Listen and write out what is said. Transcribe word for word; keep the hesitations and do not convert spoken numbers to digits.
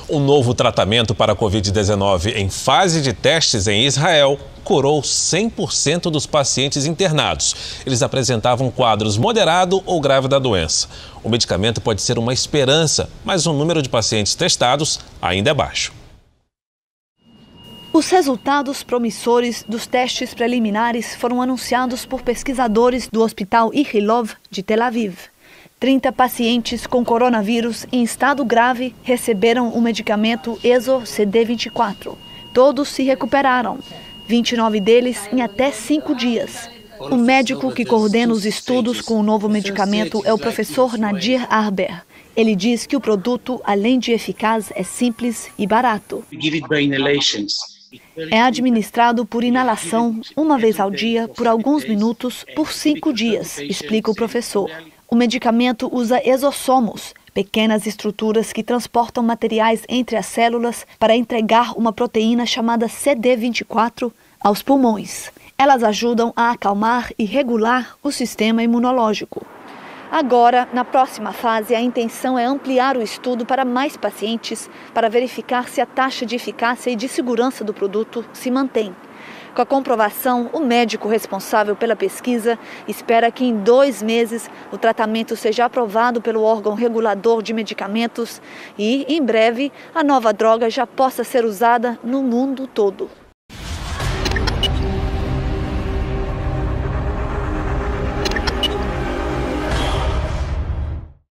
Um novo tratamento para a covid dezenove em fase de testes em Israel curou cem por cento dos pacientes internados. Eles apresentavam quadros moderado ou grave da doença. O medicamento pode ser uma esperança, mas o número de pacientes testados ainda é baixo. Os resultados promissores dos testes preliminares foram anunciados por pesquisadores do Hospital Ichilov de Tel Aviv. trinta pacientes com coronavírus em estado grave receberam o medicamento Ezo C D vinte e quatro. Todos se recuperaram, vinte e nove deles em até cinco dias. O médico que coordena os estudos com o novo medicamento é o professor Nadir Arber. Ele diz que o produto, além de eficaz, é simples e barato. É administrado por inalação, uma vez ao dia, por alguns minutos, por cinco dias, explica o professor. O medicamento usa exossomos, pequenas estruturas que transportam materiais entre as células para entregar uma proteína chamada C D vinte e quatro aos pulmões. Elas ajudam a acalmar e regular o sistema imunológico. Agora, na próxima fase, a intenção é ampliar o estudo para mais pacientes para verificar se a taxa de eficácia e de segurança do produto se mantém. Com a comprovação, o médico responsável pela pesquisa espera que em dois meses o tratamento seja aprovado pelo órgão regulador de medicamentos e, em breve, a nova droga já possa ser usada no mundo todo.